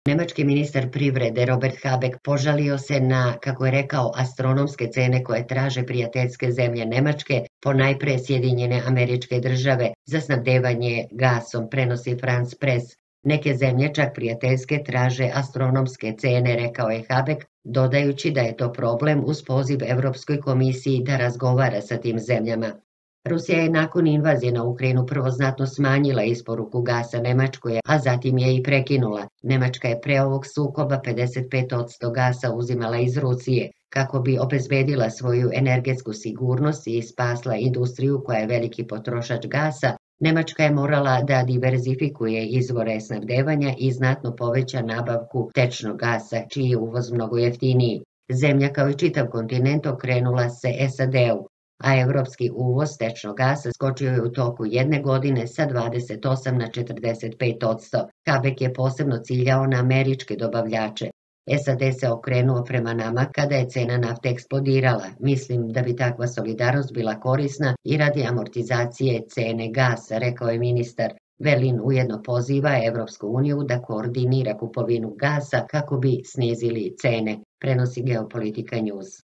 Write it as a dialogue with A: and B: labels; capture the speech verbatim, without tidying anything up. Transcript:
A: Nemački ministar privrede Robert Habeck požalio se na, kako je rekao, astronomske cene koje traže prijateljske zemlje Nemačke, ponajpre Sjedinjene Američke Države, za snabdevanje gasom, prenosi France Press. Neke zemlje čak prijateljske traže astronomske cene, rekao je Habeck, dodajući da je to problem uz poziv Europskoj komisiji da razgovara sa tim zemljama. Rusija je nakon invazije na Ukrajinu prvo znatno smanjila isporuku gasa Nemačkoj, a zatim je i prekinula. Nemačka je pre ovog sukoba pedeset pet posto gasa uzimala iz Rusije, kako bi obezbedila svoju energetsku sigurnost i spasla industriju koja je veliki potrošač gasa. Nemačka je morala da diverzifikuje izvore snabdevanja i znatno poveća nabavku tečnog gasa, čiji je uvoz mnogo jeftiniji. Zemlja kao i čitav kontinent okrenula se S A D-u, a evropski uvoz tečnog gasa skočio je u toku jedne godine sa dvadeset osam na četrdeset pet posto. Habeck je posebno ciljao na američke dobavljače. S A D se okrenuo prema nama kada je cena nafte eksplodirala. Mislim da bi takva solidarnost bila korisna i radi amortizacije cene gasa, rekao je ministar. Berlin ujedno poziva Evropsku uniju da koordinira kupovinu gasa kako bi snizili cene, prenosi Geopolitika News.